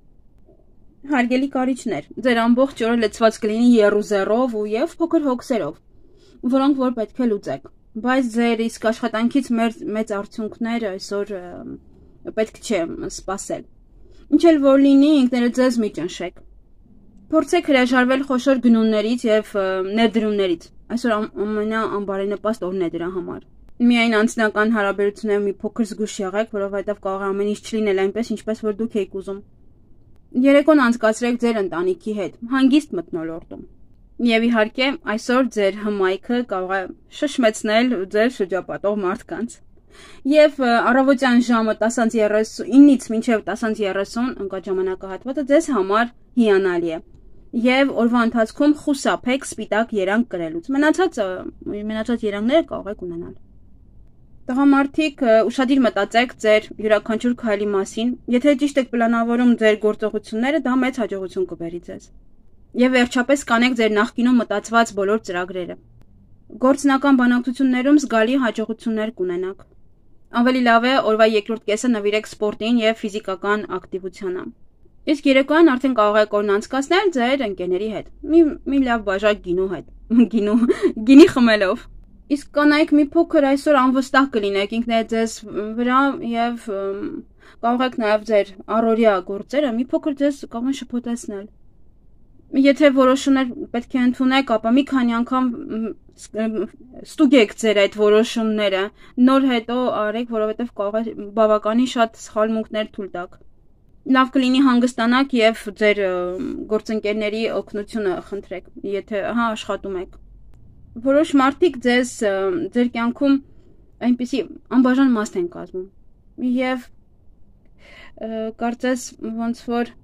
Հարգելի կարիճներ, ձեր ամբողջ օրը լցված կլինի եռուզեռով ու եւ փոքր հոգսերով, որոնք որ պետք է լուծեք։ Բայց ձեր իսկ աշխատանքից մեծ արդյունքներ այսօր պետք չէ սպասել։ Ինչ էլ որ լինի, ինքներդ ձեզ մի ճնշեք։ Փորձեք հրաժարվել խոշոր գնումներից եւ ներդրումներից։ Այսօր ամենաանբարենպաստ օրն է դրա համար։ Միայն անձնական հարաբերություններում մի փոքր զգուշ եղեք, որովհետեւ կարող է ամեն ինչ չլինել այնպես, ինչպես որ դուք եք ուզում։ Երեկոն անցկացրեք ձեր ընտանիքի հետ, հանգիստ մթնոլորտում։ Եվ իհարկե, այսօր ձեր հմայքը կարող է շշմեցնել ձեր շրջապատող մարդկանց։ Եվ առավոտյան ժամը տասը երեսունից մինչև տասը երեսուն ընկած ժամանակահատվածը ձեզ համար հիանալի է։ Եվ օրվա ընթացքում խուսափեք սպիտակ երանգ կրելուց։ Մնացած մնացած երանգները կարող եք ունենալ։ Տղամարդիկ, ուշադիր մտածեք ձեր յուրաքանչյուր քայլի մասին։ Եթե ճիշտ եք պլանավորում ձեր գործողությունները, դա մեծ հաջողություն կբերի ձեզ։ Եվ վերջապես կանեք ձեր նախկինում մտածված բոլոր ծրագրերը։ Գործնական բանակցություններում զգալի հաջողություններ կունենաք։ Ավելի լավ է օրվա երկրորդ կեսը նվիրեք սպորտին եւ ֆիզիկական ակտիվությանը։ Իսկ երեկոյան արդեն կարող եք օրն անցկացնել ձեր ընկերների հետ։ Մի մի լավ բաժակ գինու հետ։ Գինու, գինի խմելով։ Իսկ կանայք մի փոքր այսօր անվստահ կլինեք ինքներդ ձեզ վրա եւ կարող եք նաեւ ձեր առօրյա գործերը մի փոքր ձեզ կարող են շփոթեցնել։ Եթե որոշումներ պետք է ընդունեք, ապա մի քանի անգամ ստուգեք ձեր այդ որոշումները, նոր հետո արեք, որովհետև կարող է բավականին շատ սխալմունքներ թույլ տաք։ Լավ կլինի հանգստանաք եւ ձեր գործընկերների օգնությունը խնդրեք, եթե հա աշխատում եք։ Որոշ մարդիկ ձեզ ձեր կյանքում այնպեսի անբաժան մաս են կազմում եւ կարծես ոնց որ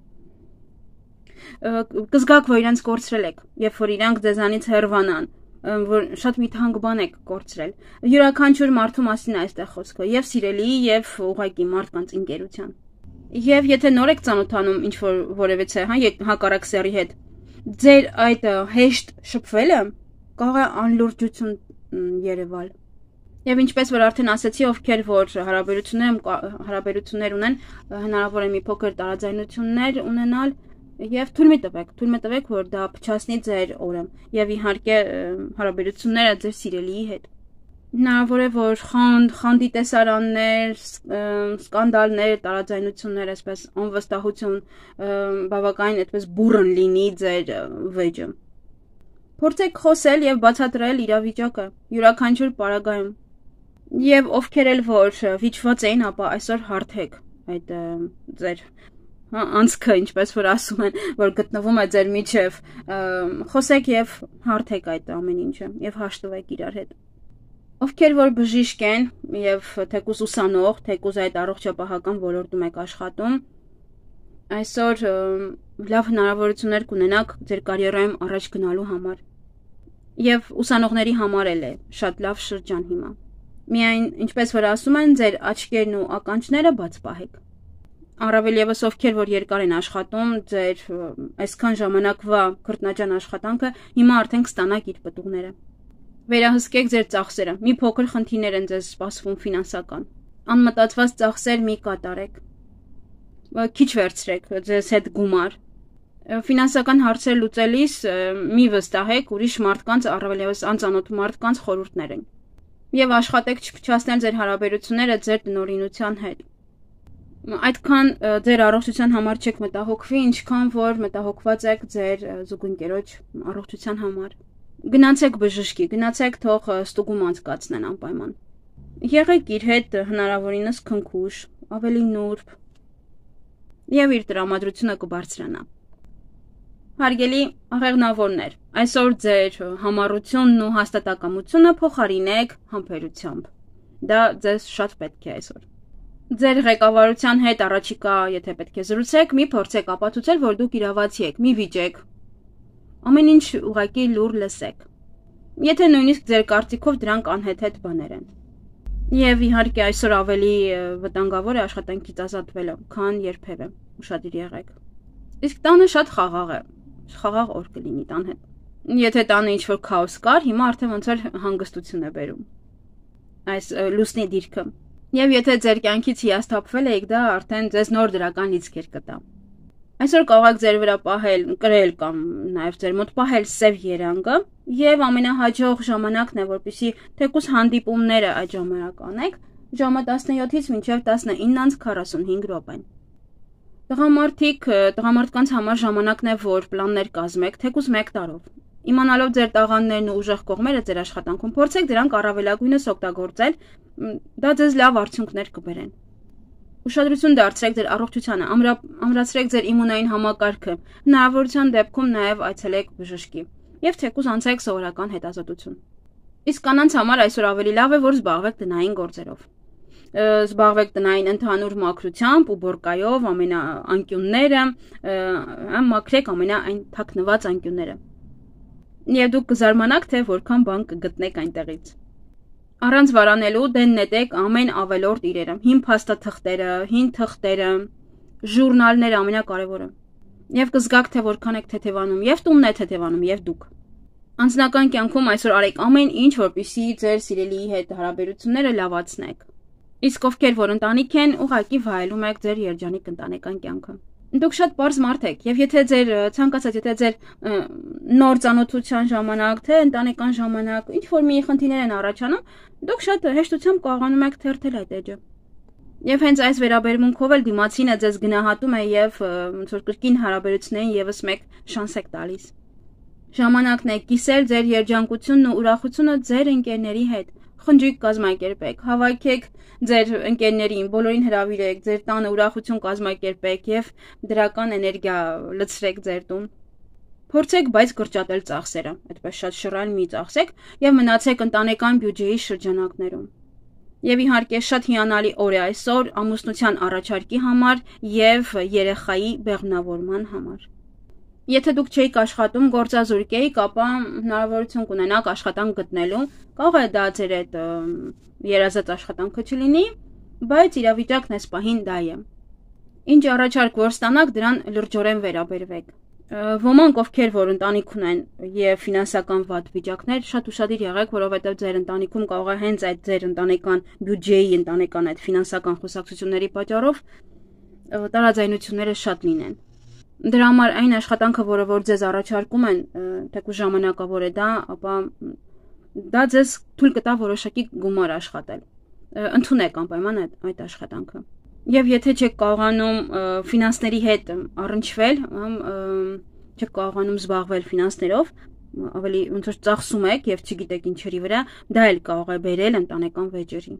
կզգաք, որ իրենց կորցրել եք, երբ որ իրանք ձեզանից հեռվանան, որ շատ մի թանկ բան եք կորցրել։ Յուրաքանչյուր մարդու մասին է այստեղ խոսքը, եւ սիրելի, եւ ուղղակի մարդկանց ընկերության։ Եվ եթե նոր եք ծանոթանում ինչ-որ որևիցե, հա, հակառակ սեռի հետ, ձեր այդ հեշտ շփվելը կարող է անլուրջություն երևալ։ Եվ ինչպես որ արդեն ասացի, ովքեր որ հարաբերություններ հարաբերություններ ունեն, հնարավոր է մի փոքր տարաձայնություններ ունենալ եւ թույլ մի տվեք, թույլ մի տվեք, որ դա փչացնի ձեր օրը եւ իհարկե հարաբերությունները ձեր սիրելիի հետ։ Հնարավոր է որ խանդ, խանդի տեսարաններ, սկանդալներ, տարաձայնություններ, այսպես անվստահություն, բավականին այդպես բուրըն լինի ձեր վեճը։ Փորձեք խոսել եւ բացատրել իրավիճակը յուրաքանչյուր պարագայում։ Եվ ովքեր էլ որ վիճված էին, ապա այսօր հարթեք այդ ձեր անցքը, ինչպես որ ասում են, որ գտնվում է ձեր միջև, խոսեք եւ հարթեք այդ ամեն ինչը եւ հաշտվեք իրար հետ։ Ովքեր որ բժիշկ են եւ թեկուզ ուսանող, թեկուզ այդ առողջապահական ոլորտում եք աշխատում, այսօր լավ հնարավորություններ կունենաք ձեր կարիերայում առաջ գնալու համար։ Եվ ուսանողների համար էլ է շատ լավ շրջան հիմա։ Միայն, ինչպես որ ասում են, ձեր աչքերն ու ականջները բաց պահեք։ Առավել եւս ովքեր որ երկար են աշխատում, ձեր այսքան ժամանակվա քրտնաջան աշխատանքը հիմա արդեն կստանաք իր պտուղները։ Վերահսկեք ձեր ծախսերը։ Մի փոքր խնդիրներ են ձեզ սպասվում ֆինանսական։ Անմտածված ծախսեր մի կատարեք։ Քիչ վերցրեք ձեզ հետ գումար։ Ֆինանսական հարցեր լուծելիս մի վստահեք ուրիշ մարդկանց, առավել եւս անծանոթ մարդկանց խորհուրդներին։ Եվ աշխատեք չփչացնել ձեր հարաբերությունները ձեր տնօրինության հետ։ Այդքան ձեր առողջության համար չեք մտահոգվի, ինչքան որ մտահոգված եք ձեր զուգընկերոջ առողջության համար։ Գնացեք բժշկի, գնացեք թող ստուգում անցկացնեն անպայման։ Եղեք իր հետ հնարավորինս քնքուշ, ավելի նուրբ, եւ իր տրամադրությունը կբարձրանա։ Հարգելի աղեղնավորներ, այսօր ձեր համառությունն ու հաստատակամությունը փոխարինեք համբերությամբ։ Դա ձեզ շատ պետք է այսօր։ Ձեր ղեկավարության հետ առաջիկա, եթե պետք է զրուցեք, մի փորձեք ապացուցել, որ դուք իրավացի եք, մի վիճեք։ Ամեն ինչ ուղղակի լուր լսեք։ Եթե նույնիսկ ձեր կարծիքով դրանք անհեթեթ բաներ են։ Եվ իհարկե այսօր ավելի վտանգավոր է աշխատանքից ազատվելը, քան երբևէ։ Ուշադիր եղեք։ Իսկ տանը շատ խաղաղ է, խաղաղ օր կլինի տան հետ։ Եթե տանը ինչ-որ քաոս կար, հիմա արդեն ոնց որ հանգստություն է բերում։ Այս լուսնի դիրքը։ Եվ եթե ձեր կյանքից հիասթափվել եք, դա արդեն ձեզ նոր դրական լիցքեր կտա։ Այսօր կարող եք ձեր վրա պահել, կրել կամ նաև ձեր մոտ պահել սև երանգը, եւ ամենահաջող ժամանակն է, որպեսզի թեկուզ հանդիպումները այդ ժամանակ անեք, ժամը տասնյոթից մինչև տասնինը քառասունհինգ րոպեն։ Տղամարդիկ, տղամարդկանց համար ժամանակն է, որ պլաններ կազմեք, թեկուզ մեկ տարով։ Իմանալով ձեր տաղաններն ու ուժեղ կողմերը ձեր աշխատանքում, փորձեք դրանք առավելագույնս օգտագործել, դա ձեզ լավ արդյունքներ կբերեն։ Ուշադրություն դարձրեք ձեր առողջությանը, ամրացրեք ձեր իմունային համակարգը, հնարավորության դեպքում նաև այցելեք բժշկի եւ թեկուզ անցեք սովորական հետազոտություն։ Իսկ կանանց համար այսօր ավելի լավ է, որ զբաղվեք տնային գործերով։ Զբաղվեք տնային ընդհանուր մաքրությամբ ու բորկայով ամենաանկյունները, մաքրեք ամենաայն թաքնված անկյունները։ Եվ դուք կզարմանաք, թե որքան բան կգտնեք այնտեղից։ Առանց վարանելու դեն նետեք ամեն ավելորդ իրերը, հին փաստաթղթերը, հին թղթերը, ժուրնալները ամենակարևորը։ Եվ կզգաք, թե որքան եք թեթևանում, եւ տունն է թեթևանում, եւ դուք։ Անձնական կյանքում այսօր արեք ամեն ինչ, որպեսզի ձեր սիրելիի հետ հարաբերությունները լավացնեք։ Իսկ ովքեր որ ընտանիք են, ուղղակի վայելում եք ձեր երջանիկ ընտանեկան կյանքը։ Դուք շատ པարզ մարդ եք, եւ եթե ձեր ցանկացած, եթե ձեր նոր ծանոթության ժամանակ, թե ընտանեկան ժամանակ ինչ որ մի խնդիրներ են առաջանում, դուք շատ հեշտությամբ կարողանում եք թերթել այդ էջը։ Եվ հենց այս վերաբերմունքով էլ դիմացինը ձեզ գնահատում է եւ ոնց որ կրկին հարաբերություններին եւս մեկ շանս եք տալիս։ Ժամանակն է կիսել ձեր երջանկությունն ու ուրախությունը ձեր ընկերների հետ։ Խնջույք կազմակերպեք, հավաքեք ձեր ընկերներին, բոլորին հրավիրեք, ձեր տանը ուրախություն կազմակերպեք եւ դրական էներգիա լցրեք ձեր տուն։ Փորձեք բայց կրճատել ծախսերը, այդպես շատ շռայլ մի ծախսեք եւ մնացեք ընտանեկան բյուջեի շրջանակներում։ Եվ իհարկե շատ հիանալի օր է այսօր ամուսնության առաջարկի համար եւ երեխայի բեղմնավորման համար։ Եթե դուք չէիք աշխատում, գործազուրկ էիք, ապա հնարավորություն կունենաք աշխատանք գտնելու, կարող է դա ձեր այդ երազած աշխատանքը չլինի, բայց իրավիճակն այս պահին դա է։ Ինչ առաջարկ որ ստանաք, դրան լրջորեն վերաբերվեք։ Ոմանք ովքեր որ ընտանիք ունեն եւ ֆինանսական վատ վիճակներ, շատ ուշադիր եղեք, որովհետեւ ձեր ընտանիքում կարող է հենց այդ ձեր ընտանեկան բյուջեի, ընտանեկան այդ ֆինանսական խոսակցությունների պատճառով տարաձայնությունները շատ լինեն։ Դրա համար այն աշխատանքը, որը որ ձեզ առաջարկում են, թեկուզ ժամանակավոր է դա, ապա դա ձեզ թույլ կտա որոշակի գումար աշխատել։ Ընդունեք անպայման այդ, այդ աշխատանքը։ Եվ եթե չեք կարողանում ֆինանսների հետ առնչվել, չեք կարողանում զբաղվել ֆինանսներով, ավելի ոնց որ ծախսում եք եւ չգիտեք ինչերի վրա, դա էլ կարող է բերել ընտանեկան վեճերի։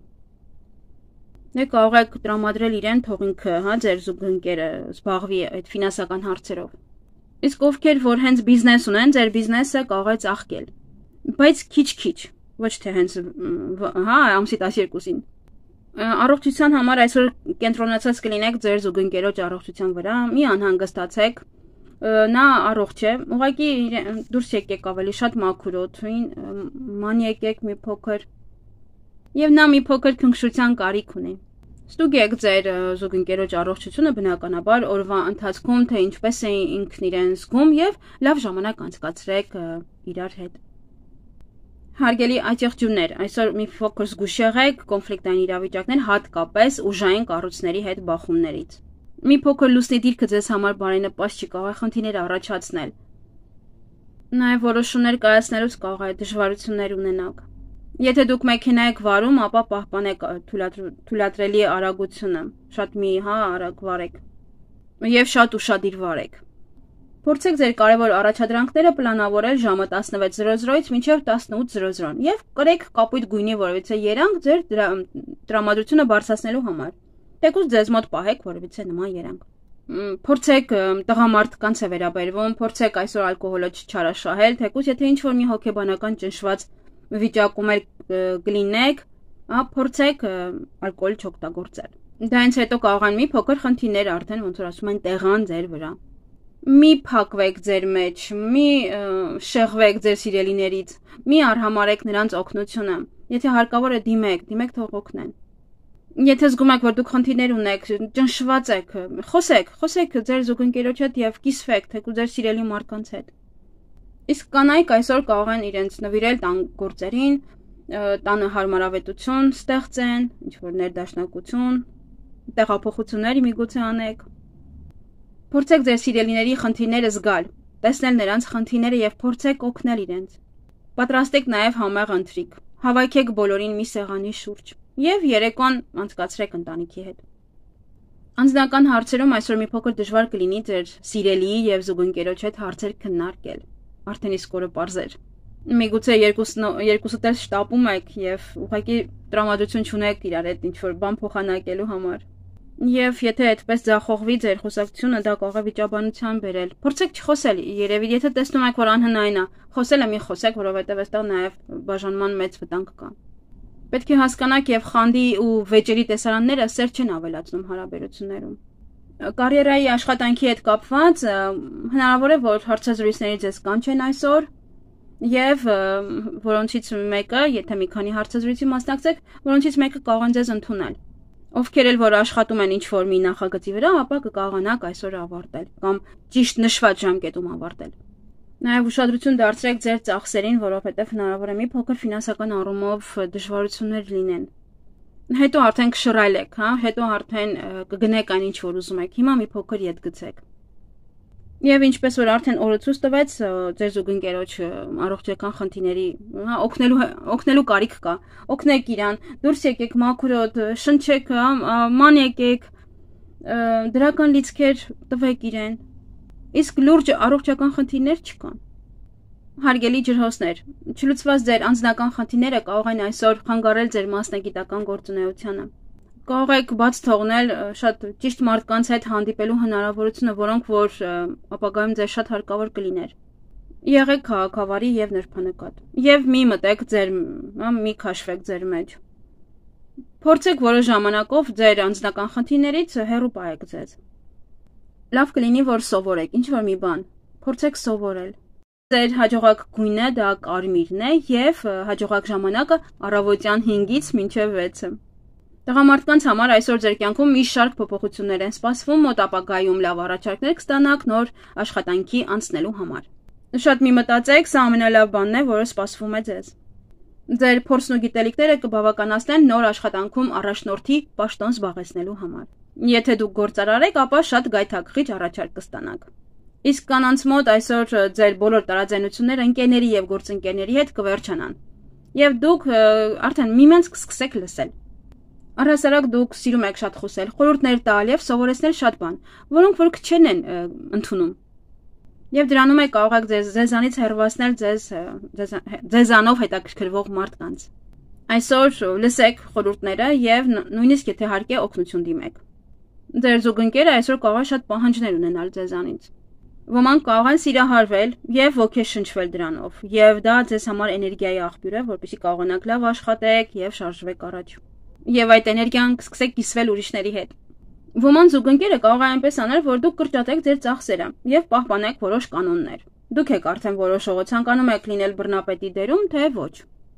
Դե կարող եք տրամադրել իրեն, թող ինքը, հա, ձեր զուգընկերը զբաղվի այդ ֆինանսական հարցերով։ Իսկ ովքեր որ հենց բիզնես ունեն, ձեր բիզնեսը կարող է ծաղկել, բայց քիչ-քիչ, ոչ թե հենց, հա, ամսի տասներկուսին։ Առողջության համար այսօր կենտրոնացած կլինեք ձեր զուգընկերոջ առողջության վրա, մի անհանգստացեք, նա առողջ է, ուղղակի դուրս եկեք ավելի շատ մաքուր օդին, ման եկեք մի փոքր, եւ նա մի փոքր քնքշության կարիք ունի։ Ստուգեք ձեր զուգընկերոջ առողջությունը բնականաբար օրվա ընթացքում, թե ինչպես է ինքն իրեն զգում եւ լավ ժամանակ անցկացրեք իրար հետ։ Հարգելի աջեղջյուրներ, այսօր մի փոքր զգուշ եղեք կոնֆլիկտային իրավիճակներ, հատկապես ուժային կառույցների հետ բախումներից։ Մի փոքր լուսնի դիրքը ձեզ համար բարենպաստ չի, կարող է խնդիրներ առաջացնել։ Նաև որոշումներ կայացնելուց կարող է դժվարություններ ունենաք։ Եթե դուք մեքենա եք վարում, ապա պահպանեք թույլատրելի արագությունը, շատ մի, հա, արագ վարեք եւ շատ ուշադիր վարեք։ Փորձեք ձեր կարևոր առաջադրանքները պլանավորել ժամը տասնվեց զրո զրոից մինչև տասնութ զրո զրո եւ կրեք կապույտ գույնի որևիցե երանգ ձեր տրամադրությունը բարձրացնելու համար։ Թեկուզ ձեզ մոտ պահեք որևիցե նման երանգ։ Փորձեք տղամարդկանց է վերաբերվում, փորձեք այսօր ալկոհոլը չչարաշահել, թեկուզ եթե ինչ-որ մի հոգեբանական ճնշված վիճակում եք կլինեք, փորձեք ալկոհոլ չօգտագործել։ Դրանից հետո կարող են մի փոքր խնդիրներ արդեն ոնց որ ասում են տեղան ձեր վրա։ Մի փակվեք ձեր մեջ, մի շեղվեք ձեր սիրելիներից, մի արհամարեք նրանց օգնությունը։ Եթե հարկավոր է դիմեք, դիմեք թող օգնեն։ Եթե զգում եք, որ դուք խնդիրներ ունեք, ճնշված եք, խոսեք, խոսեք ձեր զուգընկերոջ հետ եւ կիսվեք, թեկուզ ձեր սիրելի մարդկանց հետ։ Իսկ կանայք այսօր կարող են իրենց նվիրել տան գործերին, տանը հարմարավետություն ստեղծեն, ինչ որ ներդաշնակություն, տեղափոխություններ միգուցե անեք։ Փորձեք ձեր սիրելիների խնդիրները զգալ, տեսնել նրանց խնդիրները եւ փորձեք օգնել իրենց։ Պատրաստեք նաեւ համեղ ընթրիք։ Հավաքեք բոլորին մի սեղանի շուրջ եւ երեկոն անցկացրեք ընտանիքի հետ։ Անձնական հարցերում այսօր մի փոքր դժվար կլինի ձեր սիրելիի եւ զուգընկերոջ հետ հարցեր քննարկել։ Արդեն իսկ օրը պարզեր։ Միգուցե երկուսդ էլ շտապում եք եւ ուղղակի տրամադրություն չունեք իրար հետ ինչ որ բան փոխանակելու համար։ Եվ եթե այդպես ձախողվի ձեր խոսակցությունը, դա կարող է վիճաբանության բերել։ Փորձեք չխոսել, երևի, եթե տեսնում եք, որ անհնարին է, խոսելը մի խոսեք, որովհետև այստեղ նաև բաժանման մեծ վտանգ կա։ Պետք է հասկանաք եւ խանդի ու վեճերի տեսարանները սեր չեն ավելացնում հարաբերություններում։ Կարիերայի աշխատանքի հետ կապված հնարավոր է, որ հարցազրույցների ձեզ կանչեն այսօր եւ որոնցից մեկը, եթե մի քանի հարցազրույցի մասնակցեք, որոնցից մեկը կարող են ձեզ ընդունել։ Ովքեր էլ որ աշխատում են ինչ-որ մի նախագծի վրա, ապա կկարողանաք այսօր ավարտել կամ ճիշտ նշված ժամկետում ավարտել։ Նաև ուշադրություն դարձրեք ձեր ծախսերին, որովհետև հնարավոր է մի փոքր ֆինանսական առումով դժվարություններ լինեն։ Հետո արդեն կշռայլեք, հա, հետո արդեն կգնեք այն ինչ որ ուզում եք։ Հիմա մի փոքր ետ գցեք։ Եվ ինչպես որ արդեն օրը ցույց տվեց, ձեր զուգընկերոջ առողջական խնդիրների, հա, օգնելու օգնելու կարիք կա։ Օգնեք իրան, դուրս եկեք մաքրոտ, շնչեք, ման եկեք, դրական լիցքեր տվեք իրեն։ Իսկ լուրջ առողջական խնդիրներ չկան։ Հարգելի ջրհոսներ, չլուծված ձեր անձնական խնդիրները կարող են այսօր խանգարել ձեր մասնագիտական գործունեությանը։ Կարող եք բաց թողնել շատ ճիշտ մարդկանց հետ հանդիպելու հնարավորությունը, որոնք որ ապագայում ձեզ շատ հարկավոր կլիներ։ Եղեք քաղաքավարի եւ նրբանկատ։ Եվ մի մտեք ձեր, մի քաշվեք ձեր մեջ։ Փորձեք որոշ ժամանակով ձեր անձնական խնդիրներից հեռու պահեք ձեզ։ Լավ կլինի, որ սովորեք ինչ-որ մի բան։ Փորձեք սովորել։ Ձեր հաջողակ գույնը դա կարմիրն է եւ հաջողակ ժամանակը առավոտյան հինգից մինչեւ վեցը։ Տղամարդկանց համար այսօր ձեր կյանքում մի շարք փոփոխություններ են սպասվում, մոտ ապագայում լավ առաջարկներ կստանաք նոր աշխատանքի անցնելու համար։ Շատ մի մտածեք, սա ամենալավ բանն է, որը սպասվում է ձեզ։ Ձեր փորձն ու գիտելիքները կբավականացնեն նոր աշխատանքում առաջնորդի պաշտոն զբաղեցնելու համար։ Եթե դուք գործարար եք, ապա շատ գայթակղիչ առաջարկ կստանաք։ Իսկ կանանց մոտ այսօր ձեր բոլոր տարաձայնությունները ընկերների եւ գործընկերների հետ կվերջանան։ Եվ դուք արդեն միմյանց կսկսեք լսել։ Առհասարակ դուք սիրում եք շատ խոսել, խորհուրդներ տալ եւ սովորեցնել շատ բան, որոնք որ քչեն են ընդունում։ Եվ դրանում եք կարող եք ձեզ ձեզանից հեռացնել ձեզ ձեզանով հետաքրքրվող մարդկանց։ Այսօր լսեք խորհուրդները եւ նույնիսկ եթե հարկ է օգնություն դիմեք։ Ձեր զուգընկերը այսօր կարող է շատ պահանջներ ունենալ ձեզանից։ Ոմանք կարող են սիրահարվել եւ ոգեշնչվել դրանով, եւ դա ձեզ համար էներգիայի աղբյուր է, որպեսզի կարողանաք լավ աշխատեք եւ շարժվեք առաջ։ Եվ այդ էներգիան կսկսեք կիսվել ուրիշների հետ։ Ոմանց զուգընկերը կարող է այնպես անել, որ դուք կրճատեք ձեր ծախսերը եւ պահպանեք որոշ կանոններ։ Դուք եք արդեն որոշողը ցանկանում եք լինել բռնապետի դերում, թե ոչ։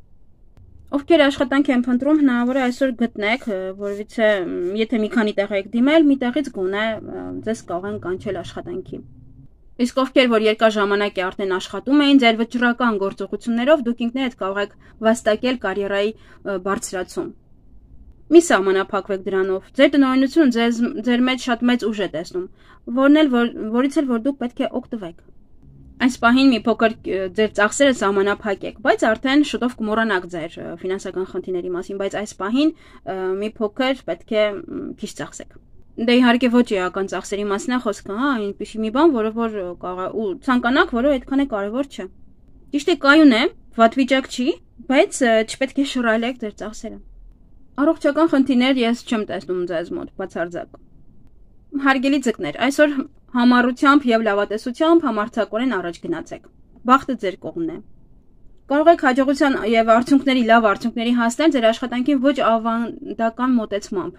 Ովքեր աշխատանք են փնտրում, հնարավոր է այսօր գտնեք, որովհետեւ եթե մի քանի տեղ եք դիմել, մի տեղից գոնե ձեզ կարող են կանչել աշխատանքի։ Իսկ ովքեր որ երկար ժամանակ է արդեն աշխատում էին, ձեր վճռական գործողություններով դուք ինքներդ կարող եք վաստակել կարիերայի բարձրացում։ Մի սահմանափակվեք դրանով։ Ձեր տնօրինությունը ձեզ ձեր մեջ շատ մեծ ուժ է տեսնում, որն էլ որ, որից էլ որ դուք պետք է օգտվեք։ Այս պահին մի փոքր ձեր ծախսերը սահմանափակեք, բայց արդեն շուտով կմոռանաք ձեր ֆինանսական խնդիրների մասին, բայց այս պահին մի փոքր պետք է քիչ ծախսեք։ Դե իհարկե ոչ էական ծախսերի մասին է խոսքը, հա, այնպեսի մի բան, որը որ կարող ու ցանկանաք, որը այդքան է կարևոր չէ։ Ճիշտ է, կայուն է, վատ վիճակ չի, բայց չպետք է շռայլեք ձեր ծախսերը։ Առողջական խնդիրներ ես չեմ տեսնում ձեզ մոտ, բացարձակ։ Հարգելի ձկներ, այսօր համառությամբ եւ լավատեսությամբ համարձակորեն առաջ գնացեք։ Բախտը ձեր կողմն է։ Կարող եք հաջողության եւ արդյունքների լավ արդյունքների հասնել ձեր աշխատանքին ոչ ավանդական մոտեցմամբ։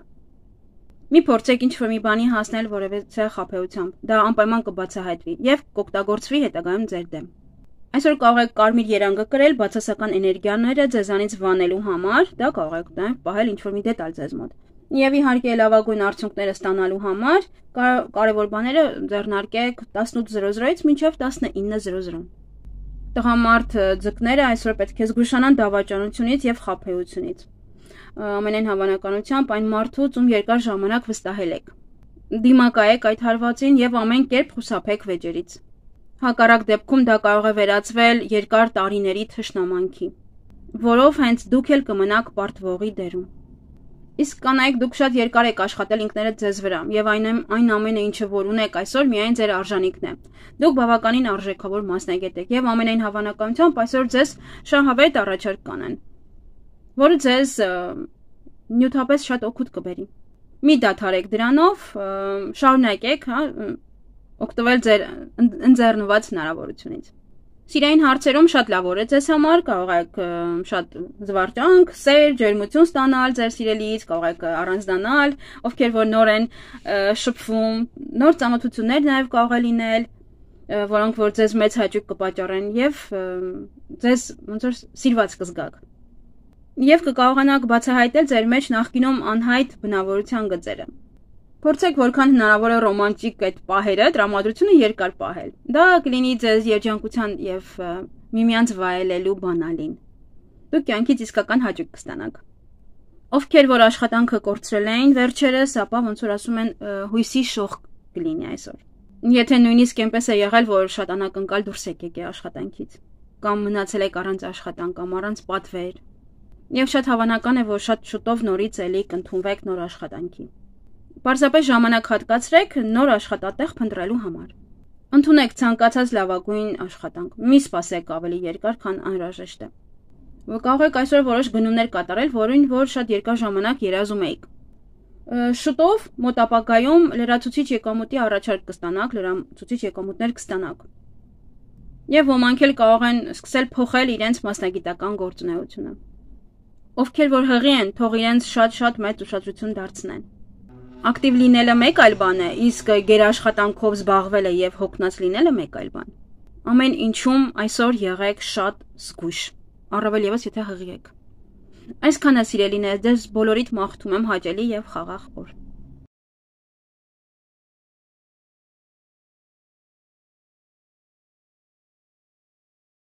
Մի փորձեք ինչ-որ մի բանի հասնել որևէ խաբեությամբ, դա անպայման կբացահայտվի եւ կօգտագործվի հետագայում ձեր դեմ։ Այսօր կարող եք կարմիր երանգը կրել բացասական էներգիաները ձեզանից վանելու համար, դա կարող եք նաեւ պահել ինչ-որ մի դետալ ձեզ մոտ։ Եվ իհարկե լավագույն արդյունքները ստանալու համար կարևոր բաները ձեռնարկեք տասնութ զրո զրոից մինչև տասնինը զրո զրո։ Տղամարդ ձկները այսօր պետք է զգուշանան դավաճանությունից եւ խաբեությունից։ Ամենայն հավանականությամբ այն մարդուց, ում երկար ժամանակ վստահել եք։ Դիմակայեք այդ հարվածին եւ ամեն կերպ խուսափեք վեճերից։ Հակառակ դեպքում դա կարող է վերածվել երկար տարիների թշնամանքի, որով հենց դուք էլ կմնաք պարտվողի դերում։ Իսկ կանայք դուք շատ երկար եք աշխատել ինքներդ ձեզ վրա եւ այն այն ամենը ինչը որ ունեք այսօր միայն ձեր արժանիքն է։ Դուք բավականին արժեքավոր մասնագետ եք եւ ամենայն հավանականությամբ այսօր ձեզ շահավետ առաջարկ կանեն, որը ձեզ նյութապես շատ օգուտ կբերի։ Մի դադարեք դրանով, շարունակեք, հա, օգտվել ձեր ընձեռնված հնարավորությունից։ Սիրային հարցերում շատ լավ օր է ձեզ համար, կարող եք շատ զվարճանք, սեր, ջերմություն ստանալ ձեր սիրելիից, կարող եք առանձնանալ, ովքեր որ նոր են շփվում, նոր ծանոթություններ նաև կարող է լինել, որոնք որ ձեզ մեծ հաճույք կպատճառեն եւ ձեզ ոնց որ սիրված կզգաք։ Եվ կկարողանաք բացահայտել ձեր մեջ նախկինում անհայտ բնավորության գծերը։ Փորձեք որքան հնարավոր է ռոմանտիկ այդ պահերը, տրամադրությունը երկար պահել։ Դա կլինի ձեզ երջանկության եւ միմյանց վայելելու բանալին։ Դուք կյանքից իսկական հաճույք կստանաք։ Ովքեր որ աշխատանքը կորցրել էին վերջերս, ապա ոնց որ ասում են հույսի շող կլինի այսօր։ Եթե նույնիսկ այնպես է եղել, որ շատ անակնկալ դուրս եկեք աշխատանքից, կամ մնացել եք առանց աշխատանք կամ առանց պատվեր, եւ շատ հավանական է, որ շատ շուտով նորից էլի կընդունվեք նոր աշխատանքի։ Պարզապես ժամանակ հատկացրեք նոր աշխատատեղ փնտրելու համար։ Ընդունեք ցանկացած լավագույն աշխատանք։ Մի սպասեք ավելի երկար, քան անհրաժեշտ է։ Կարող եք այսօր որոշ գնումներ կատարել, որին որ շատ երկար ժամանակ երազում էիք։ Շուտով մոտ ապագայում լրացուցիչ եկամուտի առաջարկ կստանաք, լրացուցիչ եկամուտներ կստանաք։ Եվ ոմանք էլ կարող են սկսել փոխել իրենց մասնագիտական գործունեությունը։ Ովքեր որ հղի են, թող իրենց շատ-շատ մեծ ուշադրություն դարձնեն։ Ակտիվ լինելը մեկ այլ բան է, իսկ գերաշխատանքով զբաղվելը եւ հոգնած լինելը մեկ այլ բան։ Ամեն ինչում այսօր եղեք շատ զգույշ, առավել եւս եթե հղի եք։ Այսքանը սիրելիներ, ձեզ բոլորիդ մաղթում եմ հաճելի եւ խաղաղ օր։